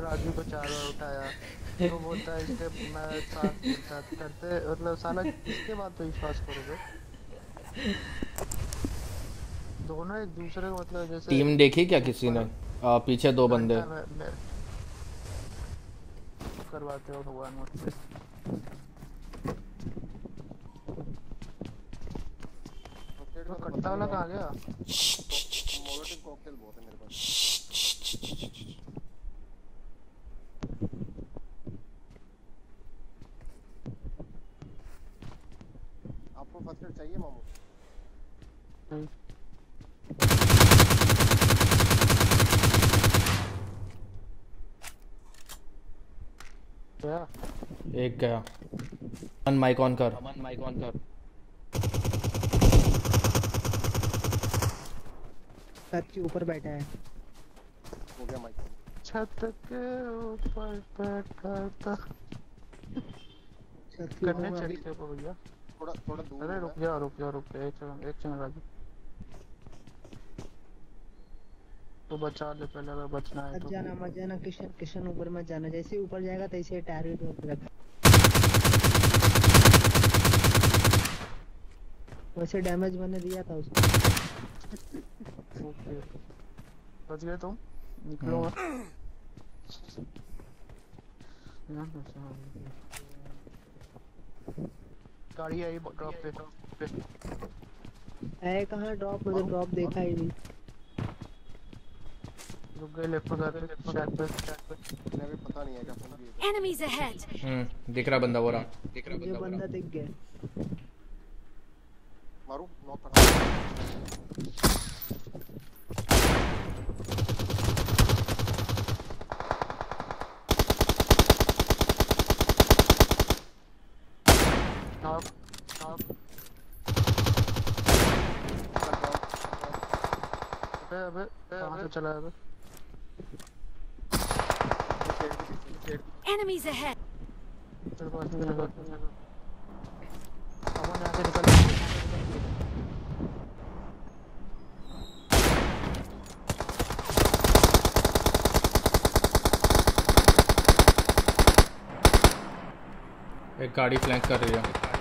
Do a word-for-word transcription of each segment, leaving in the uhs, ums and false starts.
राजू को चार बार उठाया तो बोलता है इसके मैं साथ साथ करते मतलब साला इसके बाद तो विश्वास करोगे दोनों एक दूसरे को मतलब जैसे टीम देखी क्या किसी ने? आ, पीछे दो बंदे करवाते हो भगवान मुझसे कट्टा वाला कहाँ गया? मोलोटिव कॉकटेल बहुत है मेरे पास। आपको फर्स्ट एड चाहिए मामू? क्या? एक गया। अमन माइक ऑन कर। अमन माइक ऑन कर। छत के ऊपर बैठा है। हो गया माइक। छत के ऊपर बैठा था। छत के करने ऊपर चाहिए थे भैया। थोड़ा थोड़ा दूर। अरे रुक जा रुक जा रुक जा एक सेकंड एक सेकंड राजू तो बचा ले पहले अगर बचना है तो। मत जाना मत जाना किशन किशन ऊपर मत जाना जैसे ऊपर जाएगा तैसे टारगेट होकर रखा वैसे डैमेज मैंने दिया था उसको। ओके बच गए तुम निकलो गाड़ी आई ड्रॉप पे है कहाँ ड्रॉप मुझे ड्रॉप देखा ही नहीं। रुक गए लेफ्ट पे जाते शैक पे शैक पे मैं भी पता नहीं है क्या फोन किया। Enemies ahead. हम्म दिख रहा बंदा वो रहा दिख रहा मुझे बंदा दिख गया। मारू नॉक कर। नॉक नॉक अबे अबे कहां से चला है अबे? Enemies ahead. चल पास में निकल अमन यहां से निकल एक गाड़ी फ्लैंक कर रही है।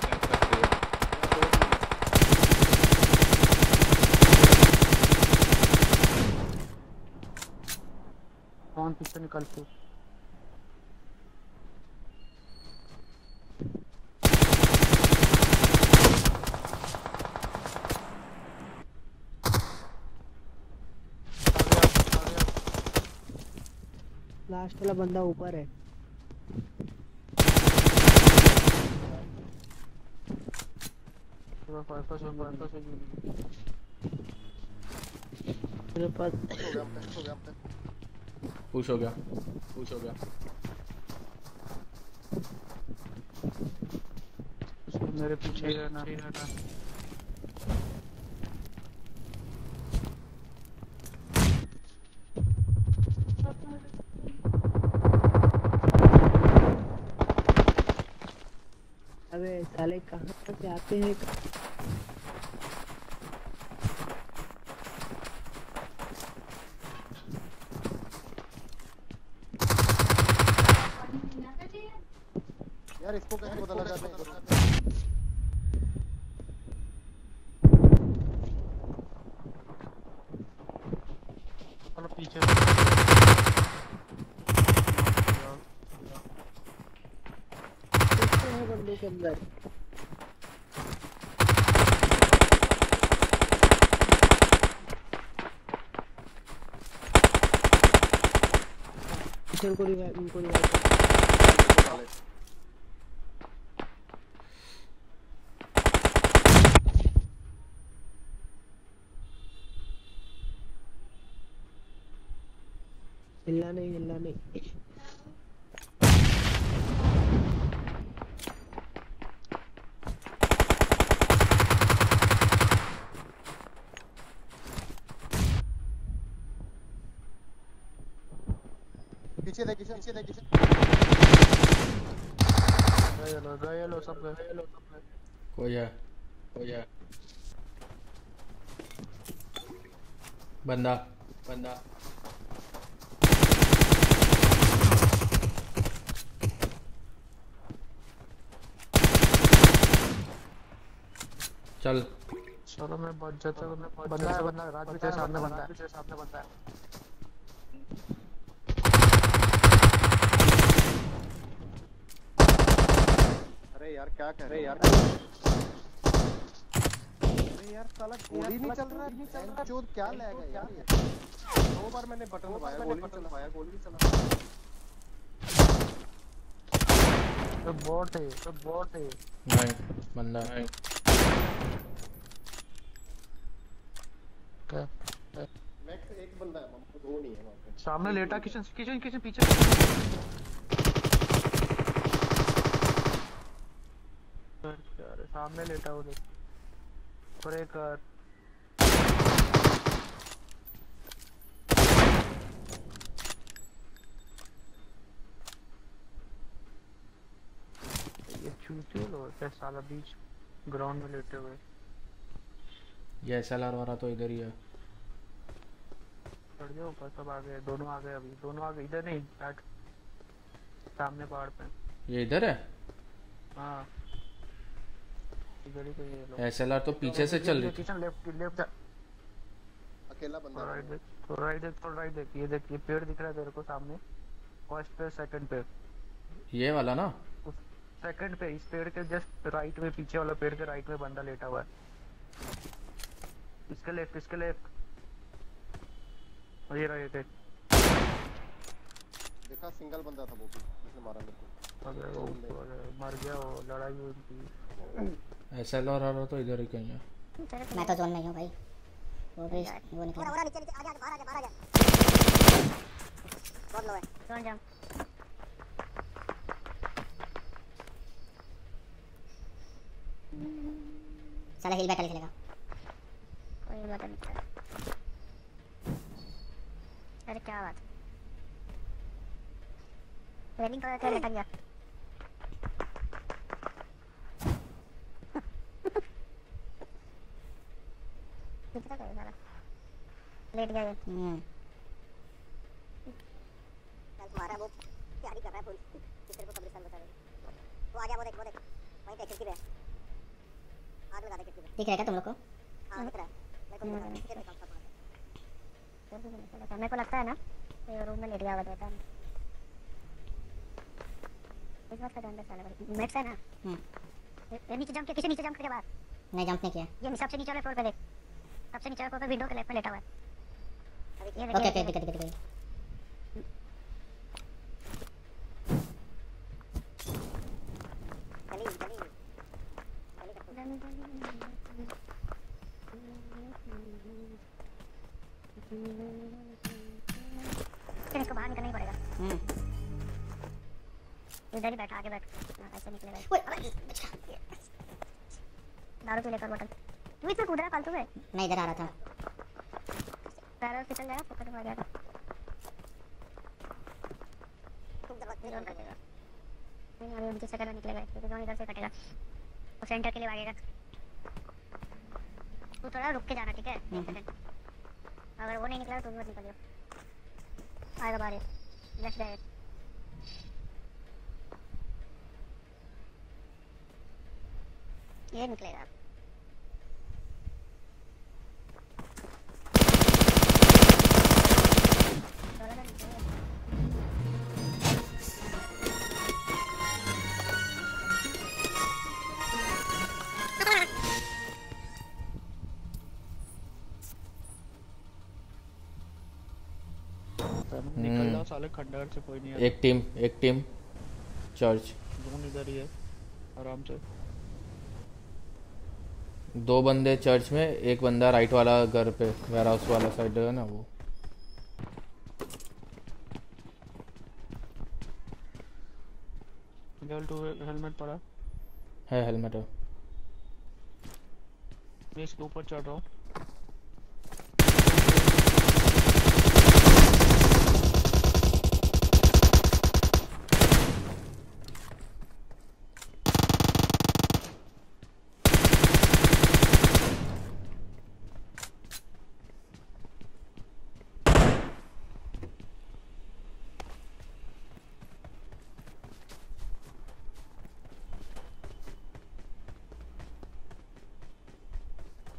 कौन पीछे निकल के लास्ट वाला बंदा ऊपर है। मेरे पास पुश हो गया पुश हो गया। मेरे पीछे रहना अबे साले कहाँ से आते हैं? यार इसको कैसे पता लगा था? चलो पीछे किसके है बंदे के अंदर? किशन को रिवाइव उनको रिवाइव हिलना नहीं हिलना नहीं। पीछे देख किशन पीछे देख किशन। गए लो गए लो सब गए लो सब गए। कोई है कोई है बंदा बंदा चल चलो मैं बच जाता हूँ। बंदा है, बंदा है, राज भी तेरे सामने बंदा है, तेरे सामने बंदा है। अरे यार क्या कर रहे यार? अरे यार साला गोली नहीं चल रहा है, चोद क्या लैग है यार ये? दो बार मैंने बटन दबाया, गोली नहीं चल पाया, गोली नहीं चला। तो बॉट है, तो बॉट है। नहीं बंदा है। क्या? मैक्स एक बंदा है, वहाँ पे दो नहीं है वहाँ पे। सामने लेटा किशन, किशन किशन पीछे। यार सामने लेटा वो देख। और एक ये चूतिया लोग है साला, बीच ग्राउंड में लेटे हुए। ये एसएलआर वाला तो इधर ही है। चढ़ जाओ ऊपर, सब आ गए, दोनों आ गए अभी, दोनों आ गए। इधर नहीं, बैठ सामने पहाड़ पे। ये इधर है। हाँ इधर ही पे ये लोग। एसएलआर तो पीछे से चल रही थी। किशन लेफ्ट लेफ्ट जा। अकेला बंदा है। राइट देख, तो राइट देख, तो राइट देख। ये देख, ये पेड़ दिख रहा है तेरे को सामने, फर्स्ट पे सेकंड पे। ये वाला ना? उस सेकंड पे, इस पेड़ के जस्ट राइट में, पीछे वाला पेड़ के राइट में बंदा लेटा हुआ है। इसके लेफ्ट, इसके लेफ्ट। और ये रहा, ये देख। देखा सिंगल बंदा था वो भी, जिसने मारा मेरे को। अबे वो मर गया, वो लड़ाई हुई उनकी। एसएलआर वाला तो इधर ही कहीं है। मैं तो जोन में ही हूँ भाई। वो भी वो निकला। पूरा नीचे नीचे आगे आगे बाहर आगे बाहर आगे। बहुत लो है। जोन जाम। साला हिल बैक वाले खेलेगा। कोई बात नहीं। अरे क्या बात? रेलिंग पर क्या लटक गया? कितना कर साला? लेट गया ये। हम्म। चल तुम्हारा वो तैयारी कर रहा है पूरी। तेरे को कब्रिस्तान बता रहे। वो आ गया, वो देख, वो देख। वहीं पे खिड़की पे। आग लगा दे खिड़की पे। दिख रहा है क्या तुम लोग को? हाँ दिख रहा है। मेरे को दिख रहा है। किधर निकल सकता है? मेरे को लगता है ना, ये रूम में लेट गया हुआ था। इस बात का ध्यान रखना है। मैक्स है ना? हम्म। ये नीचे जंप के, किसी नीचे जंप करके बाहर। नहीं जंप नहीं किया। ये सबसे नीचे वाले फ्लोर पे देख। सबसे नीचे वाले फ्लोर पे विंडो के लेफ्ट में लेटा हुआ है। अभी ये ओके ओके दिख दिख दिख। चली चली चली इसको बाहर निकलना ही पड़ेगा। हम्म। इधर ही बैठा, आगे बैठ। हाँ, ऐसे निकलेगा। ओए अबे बचा। दारू पी लेकर बोतल। तू इसमें कूद रहा फालतू में? मैं इधर आ रहा था। पैरों फिसल गया, पकड़ में आ गया। खूब दबा जोन कटेगा। नहीं अभी नीचे से करना निकलेगा, क्योंकि जोन इधर से कटेगा। वो सेंटर के लिए भागेगा। तू थोड़ा रुक के जाना, ठीक है? एक सेकंड। अगर वो नहीं निकला तो तुम मत निकलियो। आएगा बाहर, लेफ्ट जाएगा। ये निकलेगा। निकल जाओ साले, खंडहर से कोई नहीं है। एक टीम एक टीम चर्च। जोन इधर ही है, आराम से। दो बंदे चर्च में, एक बंदा राइट वाला घर पे, वेयर हाउस वाला साइड है ना वो। लेवल टू हेलमेट पड़ा है, हेलमेट है। मैं इसके ऊपर चढ़ रहा हूँ।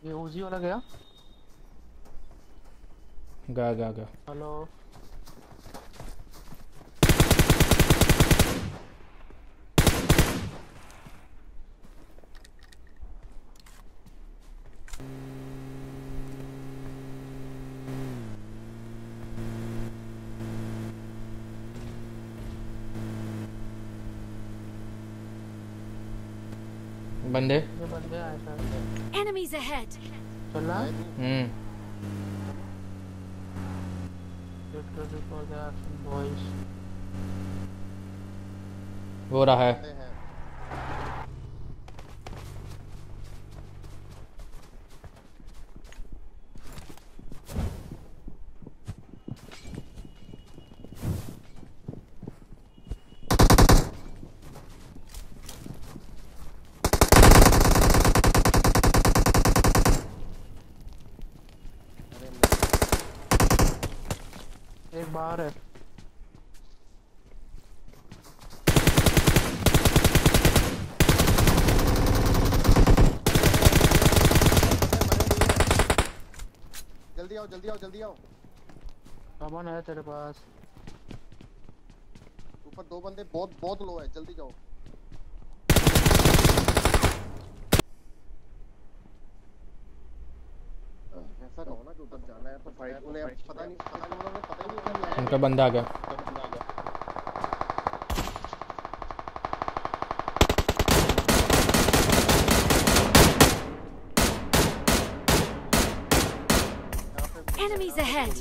ये उजी वाला गया। गया गया गया। हेलो बंदे। ये बंदे आए थे। Enemies ahead. चल रहा है। हम्म Get ready for the action, boys. हो रहा है। हैं। एक बाहर है। जल्दी आओ जल्दी आओ जल्दी आओ। सामान है तेरे पास। ऊपर दो बंदे बहुत बहुत लो है, जल्दी जाओ। ऐसा कहो ना कि ऊपर जाना है तो फाइट उन्हें अब पता नहीं पता नहीं उन्होंने पता ही नहीं उन्हें उनका बंदा आ गया। Enemies ahead.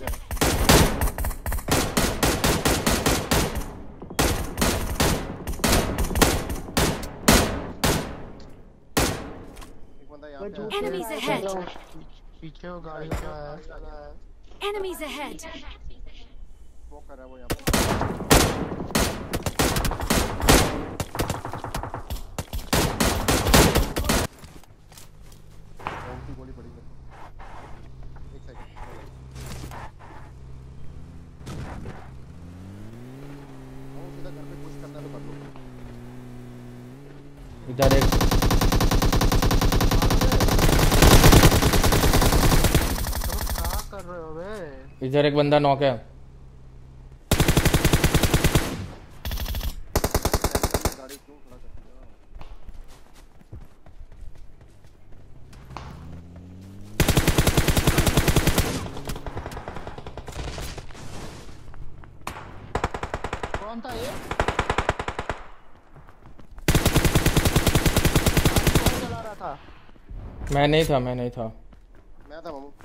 एक बंदा यहाँ पे है। Enemies ahead. पीछे वो गाड़ी का है। Enemies ahead. वो कर रहा है वो यहाँ पे। कौन सी गोली पड़ी मेरे को? एक सेकंड। आओ सीधा घर पे पुश करना है तो कर लो। इधर एक क्या कर रहे हो बे? इधर एक बंदा नॉक है। गाड़ी क्यों खड़ा कर दिया? कौन था ये? कौन चला रहा था? मैं नहीं था मैं नहीं था। मैं था मामू।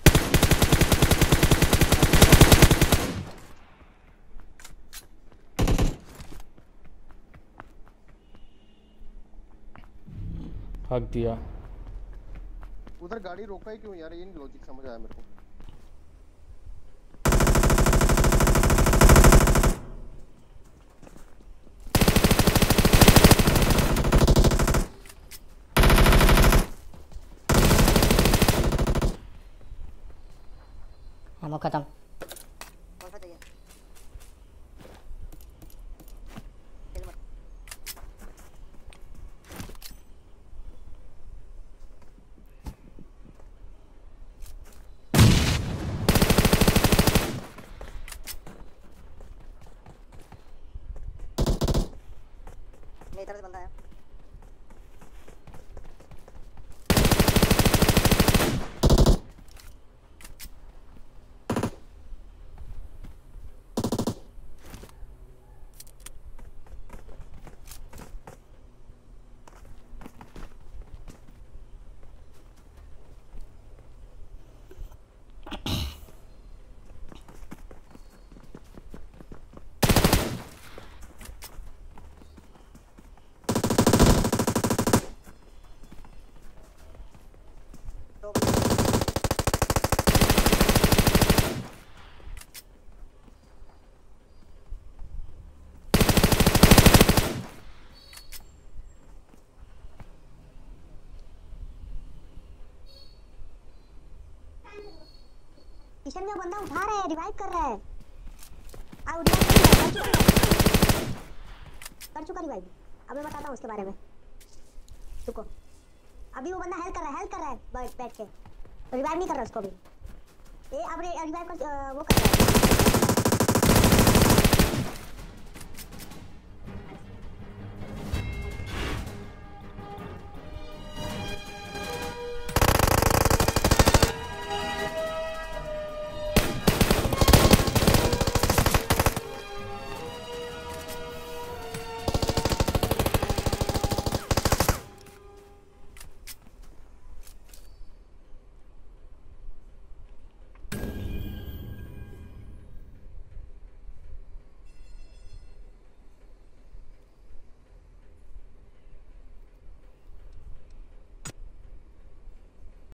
हक दिया। उधर गाड़ी रोका ही क्यों यार? ये नहीं लॉजिक समझ आया मेरे को। हम खत्म। कौन सा चाहिए? चल मत। मेरी तरफ से बंदा है। दो बंदे। किशन का बंदा उठा रहा है, रिवाइव कर रहा है। आ उठा कर चुका कर चुका रिवाइव। अब मैं बताता हूँ उसके बारे में। रुको, अभी वो बंदा हेल्प कर रहा है हेल्प कर रहा है बैठ बैठ के। रिवाइव नहीं कर रहा उसको अभी। ये अब रिवाइव कर वो कर रहा है।